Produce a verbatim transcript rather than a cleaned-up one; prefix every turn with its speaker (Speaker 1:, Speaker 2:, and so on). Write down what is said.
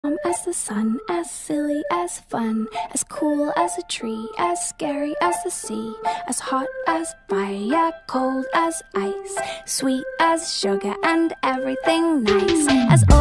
Speaker 1: Calm as the sun, as silly as fun, as cool as a tree, as scary as the sea, as hot as fire, cold as ice, sweet as sugar and everything nice, as old